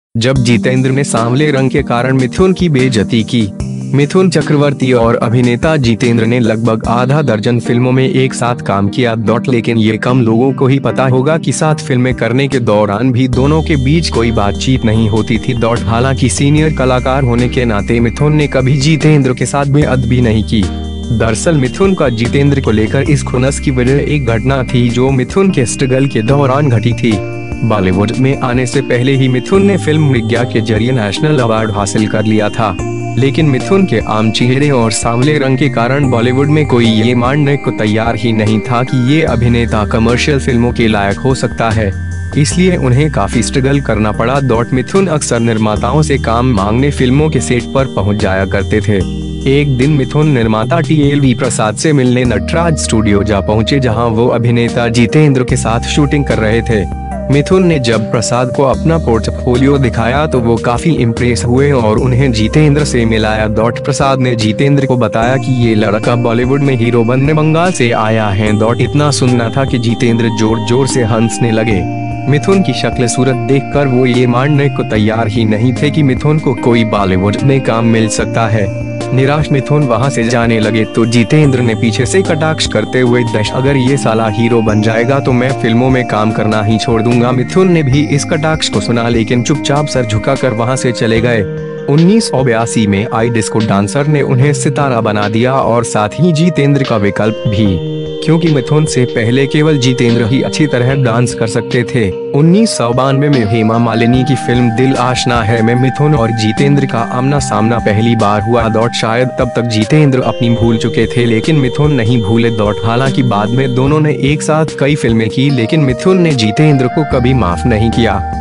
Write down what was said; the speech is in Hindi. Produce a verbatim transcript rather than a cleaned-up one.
जब जितेंद्र ने सांवले रंग के कारण मिथुन की बेइज्जती की। मिथुन चक्रवर्ती और अभिनेता जितेंद्र ने लगभग आधा दर्जन फिल्मों में एक साथ काम किया डॉट लेकिन ये कम लोगों को ही पता होगा कि साथ फिल्में करने के दौरान भी दोनों के बीच कोई बातचीत नहीं होती थी डॉट हालांकि सीनियर कलाकार होने के नाते मिथुन ने कभी जितेंद्र के साथ बेअदबी नहीं की। दरअसल मिथुन का जितेंद्र को लेकर इस खुन्नस की वजह एक घटना थी जो मिथुन के स्ट्रगल के दौरान घटी थी। बॉलीवुड में आने से पहले ही मिथुन ने फिल्म विज्ञा के जरिए नेशनल अवार्ड हासिल कर लिया था, लेकिन मिथुन के आम चेहरे और सांवले रंग के कारण बॉलीवुड में कोई ये मानने को तैयार ही नहीं था कि ये अभिनेता कमर्शियल फिल्मों के लायक हो सकता है, इसलिए उन्हें काफी स्ट्रगल करना पड़ा डॉट मिथुन अक्सर निर्माताओं से काम मांगने फिल्मों के सेट पर पहुंच जाया करते थे। एक दिन मिथुन निर्माता टी एल वी प्रसाद से मिलने नटराज स्टूडियो जा पहुंचे जहां वो अभिनेता जितेंद्र के साथ शूटिंग कर रहे थे। मिथुन ने जब प्रसाद को अपना पोर्टफोलियो दिखाया तो वो काफी इम्प्रेस हुए और उन्हें जितेंद्र से मिलाया डॉट प्रसाद ने जितेंद्र को बताया कि ये लड़का बॉलीवुड में हीरो बनने बंगाल से आया है डॉट इतना सुनना था कि जितेंद्र जोर जोर से हंसने लगे। मिथुन की शक्ल सूरत देखकर वो ये मानने को तैयार ही नहीं थे कि मिथुन को कोई बॉलीवुड में काम मिल सकता है। निराश मिथुन वहां से जाने लगे तो जितेंद्र ने पीछे से कटाक्ष करते हुए दश अगर ये साला हीरो बन जाएगा तो मैं फिल्मों में काम करना ही छोड़ दूंगा। मिथुन ने भी इस कटाक्ष को सुना लेकिन चुपचाप सर झुकाकर वहां से चले गए। उन्नीस सौ बयासी में आई डिस्को डांसर ने उन्हें सितारा बना दिया और साथ ही जितेंद्र का विकल्प भी, क्योंकि मिथुन से पहले केवल जितेंद्र ही अच्छी तरह डांस कर सकते थे। उन्नीस सौ बानवे में हेमा मालिनी की फिल्म दिल आशना है में मिथुन और जितेंद्र का आमना सामना पहली बार हुआ डॉट शायद तब तक जितेंद्र अपनी भूल चुके थे लेकिन मिथुन नहीं भूले डॉट हालांकि बाद में दोनों ने एक साथ कई फिल्में की लेकिन मिथुन ने जितेंद्र को कभी माफ नहीं किया।